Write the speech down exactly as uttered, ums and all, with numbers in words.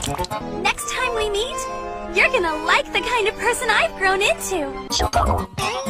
Next time we meet, you're gonna like the kind of person I've grown into.